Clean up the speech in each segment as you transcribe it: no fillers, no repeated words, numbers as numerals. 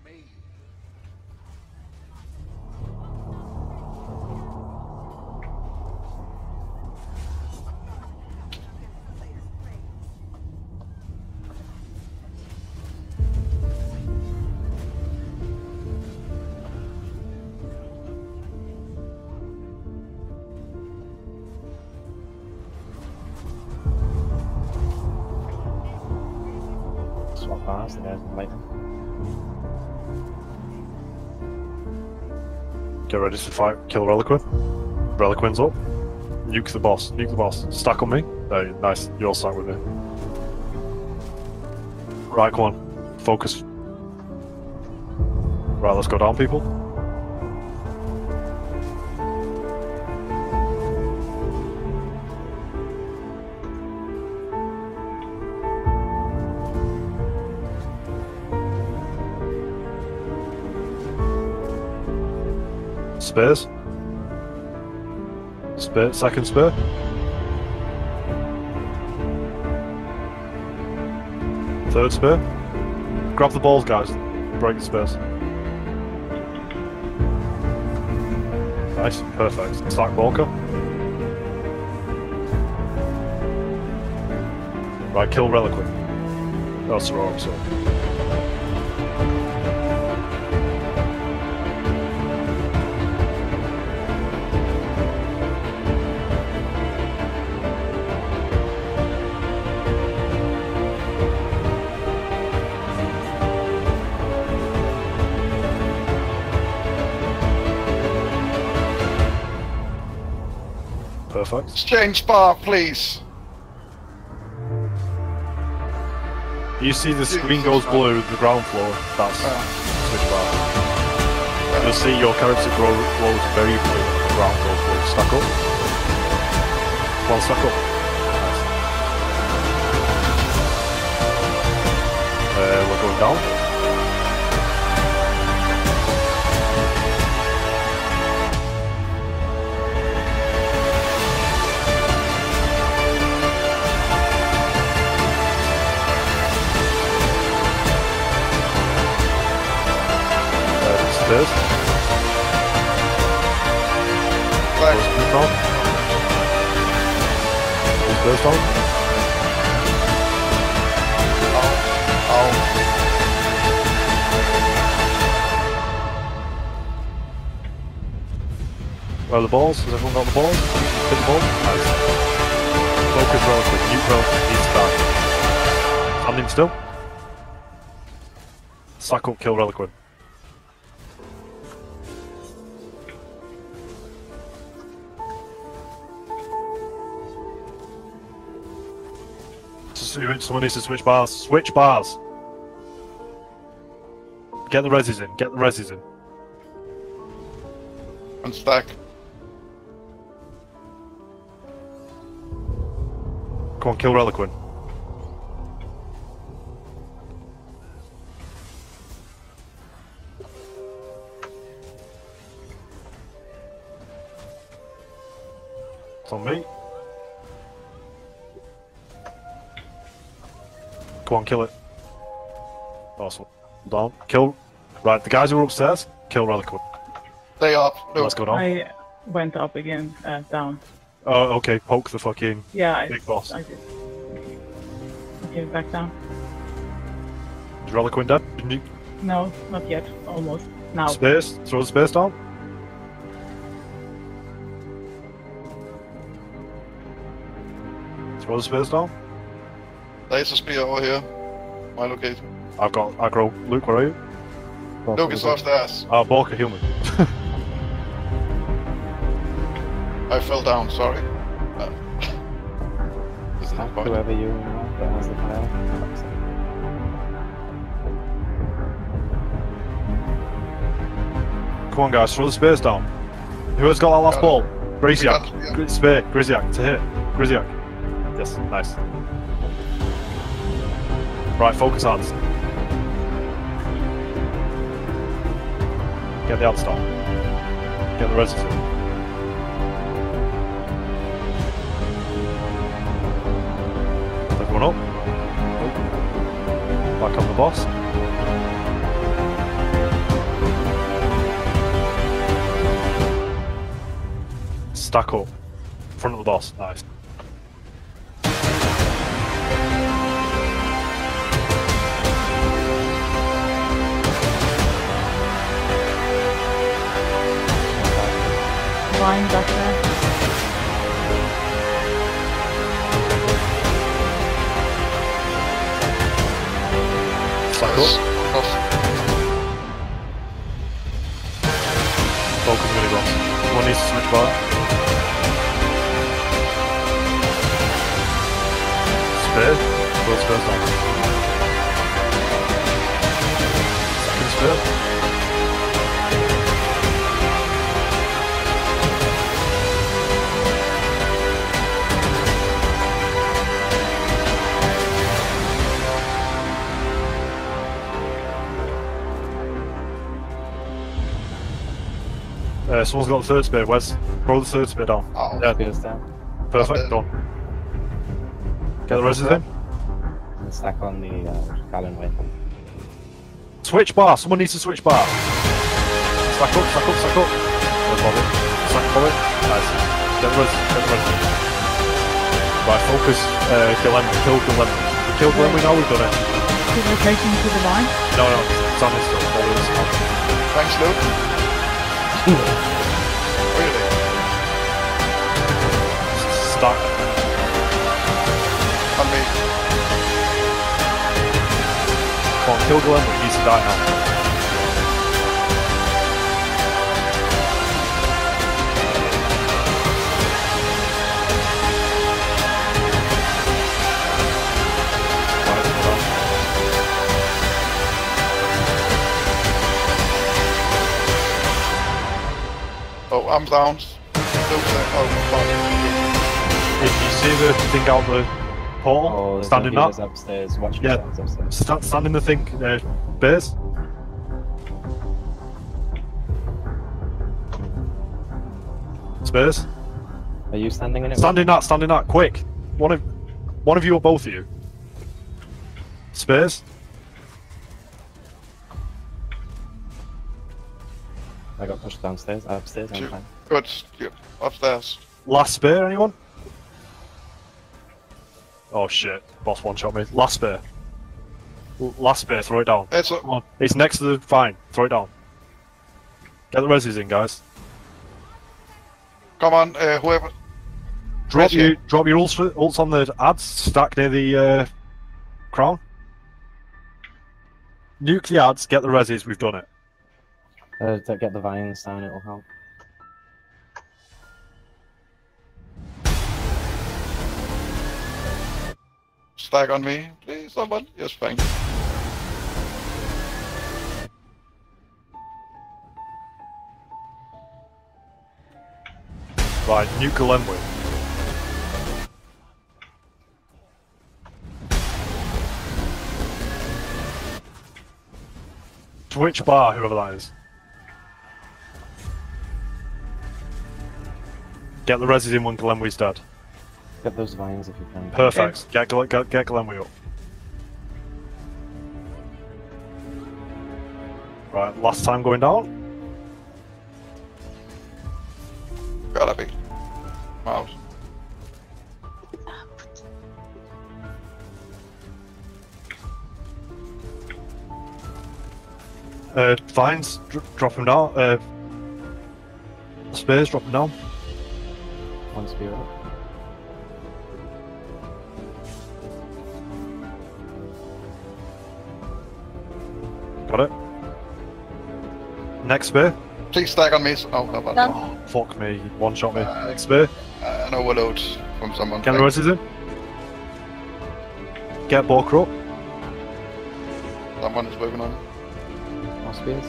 Swap bars and then lightning. Get ready to fight. Kill Reliquin. Reliquin's up. Nuke the boss. Nuke the boss. Stack on me. There, nice. You're all stacked with me. Right, come on. Focus. Right, let's go down, people. Spears. Spear, second spear. Third spear. Grab the balls, guys. Break the spears. Nice, perfect. Attack Walker. Right, kill Reliquin. That's the wrong sword. Perfect. Exchange bar, please. You see the screen goes blue, the ground floor, that's switch bar. You'll see your character glows very blue, the ground goes blue. Stack up. One stack up. Nice. We're going down. Stairs. Stairs down. Stairs down. Where are the balls? Has everyone got the balls? Hit the ball. Nice. Focus Reliquin. Nuke Reliquin. Needs to die. Standing still. Sack up, kill Reliquin. Someone needs to switch bars. Switch bars! Get the resis in. Get the resis in. Unstack. Come on, kill Reliquin. It's on me. Come on, kill it. Awesome. Down. Kill. Right, the guys who are upstairs, kill Reliquin. Stay up. No. Let's go down. I went up again, down. Oh, okay. Poke the fucking Yeah, big boss. I did. Okay, back down. Is Reliquin dead? Didn't you? No, not yet. Almost. Now. Space. Throw the space down. Throw the space down. Laser spear over here. My location. I've got aggro. Luke, where are you? Luke is upstairs. Borka human. I fell down, sorry. This is Stack fine. whoever you want that has the pile. Come on, guys. Throw the space down. Who has got that last ball? Griziak. Spear. Griziak. To hit. Griziak. Yes. Nice. Right, focus hands. Get the outstop. Get the resistance. Everyone up. Back on the boss. Stack up. Front of the boss. Nice. Line back there. Stack up. Off. Focus mini boss. Someone needs to switch bar. Spear. Both spears down. Second spear. Someone's got the third spear. Wes, throw the third spear down. Oh, Yeah, Spears down. perfect. Done. Get the rest of them. And stack on the Gallon Way. Switch bar. Someone needs to switch bar. Stack up, stack up, stack up. No bother. Stack up it. Nice. Get the rest. Get the rest. Right, focus. Kill Gilem. Kill Gilem. We know we've done it. Keep rotating to the line. No, no. Stand still. Hold this. thanks, Luke. Really? Stack. On me. Come on, kill Gilem. He needs to die now. Oh, I'm down. If you see the thing out the portal, Oh, stand in that. upstairs. Watch Yeah. yourselves upstairs. Stand in the thing, base. Space. Are you standing in it? Stand in that, quick. One of you or both of you. Space. I got pushed downstairs. Upstairs. I'm fine. Good. Yeah, upstairs. Last spear, anyone? Oh shit, boss one shot me. Last spear. Last spear, throw it down. It's Come on. It's next to the vine, throw it down. Get the resis in, guys. come on, whoever. Drop Resi. your ults on the ads, stack near the crown. Nuclear ads, get the resis, we've done it. To get the vines down, it'll help. Stack on me, please, someone. Yes, thanks. Right, nuke Lemwood. Switch bar, whoever that is. Get the resis in when Glenwee's dead. Get those vines if you can. Perfect. Get Glenwee up. Right, last time going down. Gotta be. Out. Vines, drop him down. Spears, drop him down. One spear up. Got it. Next spear. Please stack on me. Oh, no, but Done. Oh, fuck me. One shot me. Next spear. an overload from someone. Get the resis in. Get Borker up. Someone is working on it. More spears.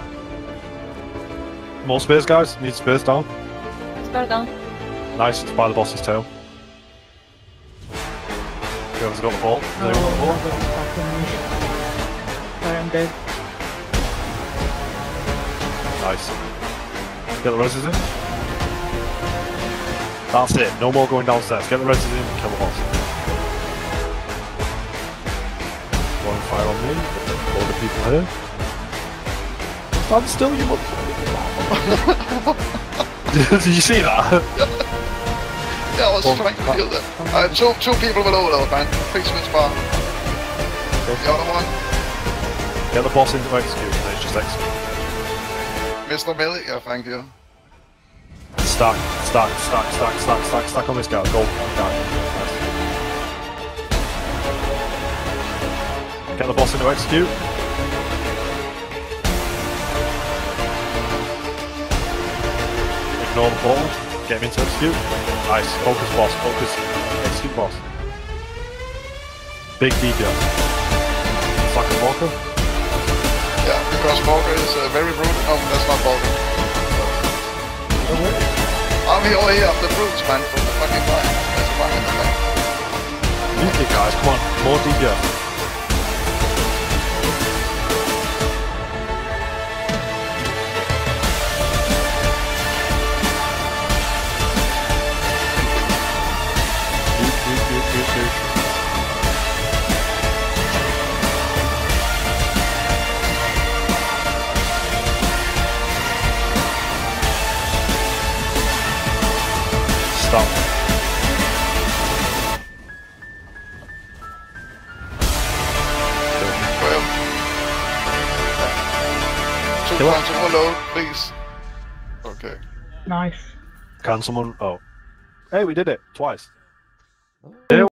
More spears, guys. Need spears down. Spare down. Nice, it's by the boss's tail. Whoever's got the ball. Has anyone got the ball? Sorry, I'm dead. Nice. Get the resis in. That's it. No more going downstairs. Get the resis in and kill the boss. Blowing fire on me. All the people here. Stand still, you motherfucker. Did you see that? Yeah, I was trying to kill them. Two people below though, man. Fix this bar. The other one. Get the boss into execute, and it's just execute. Mr. Millie, yeah, thank you. Stack on this guy. Gold guy. Get the boss into execute. Ignore the ball. Get him into execute. Nice. Focus boss. Focus. Execute boss. Big DPS. Fucking Walker. Yeah, because Morgan is very rude. No, that's not Morgan. I'm over here, I'm the brutes, man, from the fucking line. There's a one in the back. Use it, guys. Come on. More DPS. Dude. Stop. Well. Kill it. Someone load, please. Okay. Nice. Can someone... Oh. Hey, we did it. Twice.